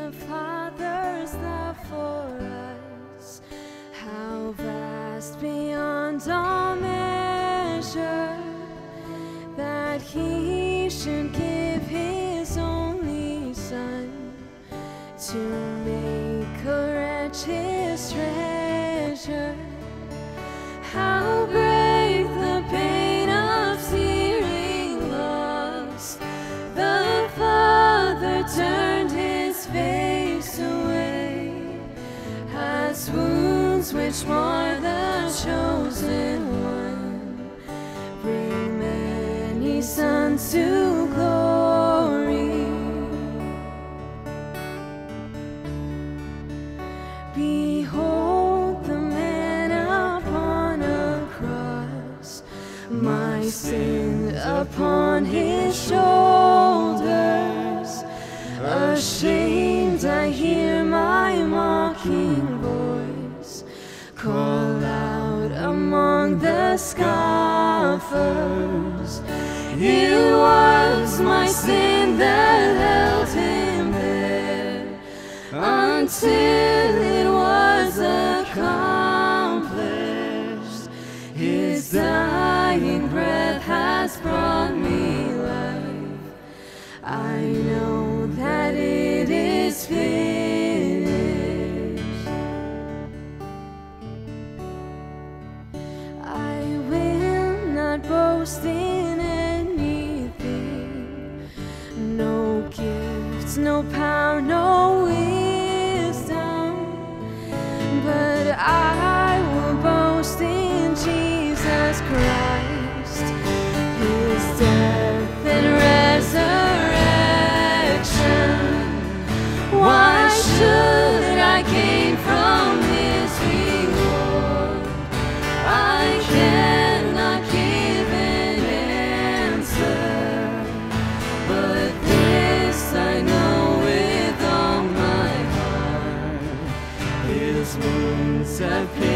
the Father's love for us, how vast beyond all measure, that He should give His only Son to make a wretch His treasure. How great the pain of searing loss! The Father turned His face away, as wounds which mar the chosen one bring many sons to glory. Behold the man upon a cross, my sin upon His shoulders. Ashamed, I hear my mocking voice call out among the scoffers. It was my sin that held Him there until it was accomplished. His dying breath has brought me life. I know that it is finished. I will not boast in anything, no gifts, no power, no wisdom, but I will boast in Jesus Christ, His death and resurrection. Why should I gain from His reward? I cannot give an answer, but this I know with all my heart: His wounds have paid